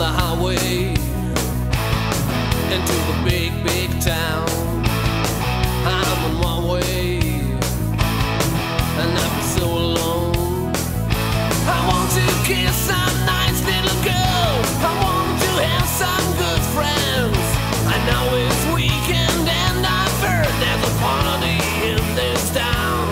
the highway into the big, big town. I'm on my way, and I feel so alone. I want to kiss some nice little girl. I want to have some good friends. I know it's weekend, and I've heard there's a party in this town.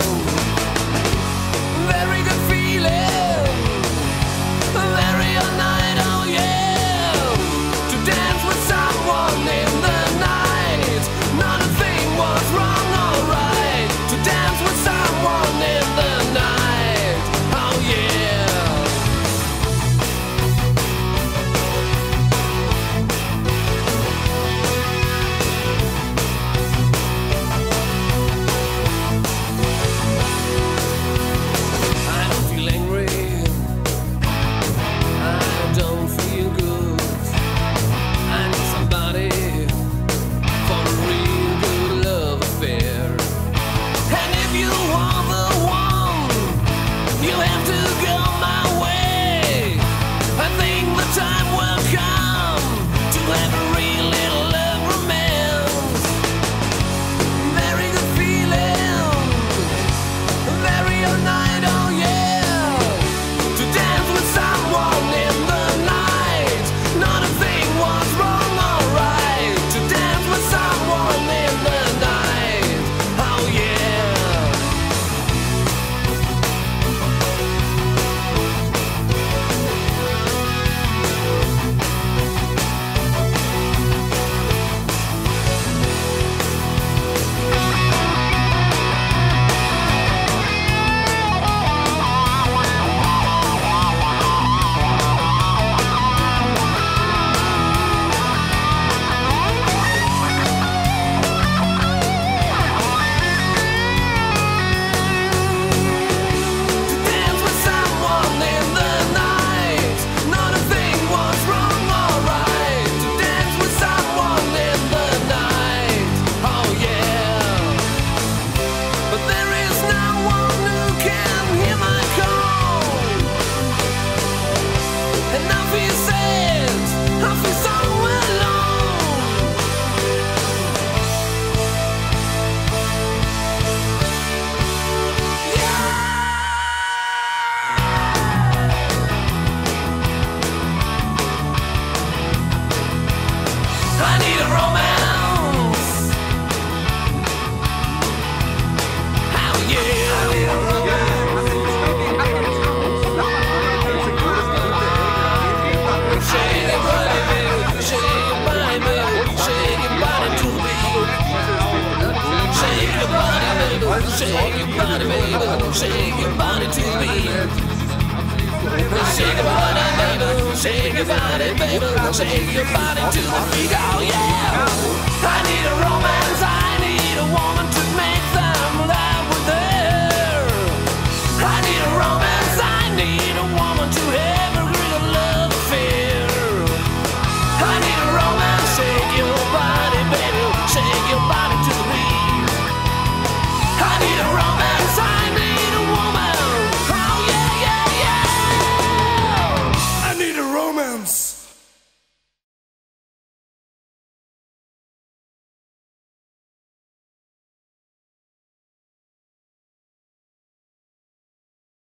Very good feeling, very all night, oh yeah. To dance with someone in the night, not a thing was wrong or right. To dance with someone in the night, oh yeah. I don't feel angry, I don't feel good. I need somebody for a real good love affair. And if you are the one, you have to go my way. I think the time will come to have a real little love romance. Very good feeling, very all night, oh yeah. To dance with someone in the night, not a thing was wrong or right. To dance with someone in the night, oh yeah. To dance with someone in the night, not a thing was wrong or right. To dance with someone in the night, oh yeah. But there is no one who can hear my call, and I feel sad, I feel so alone. I need a romance. Oh yeah. Shake your body, baby. Shake your body, baby. Shake your body to me. Shake your body, baby. Shake your body, baby. Shake your body to me. Shake your body, baby. Shake your body, baby. Shake your body to the beat. Oh yeah. I need a romance. I need a woman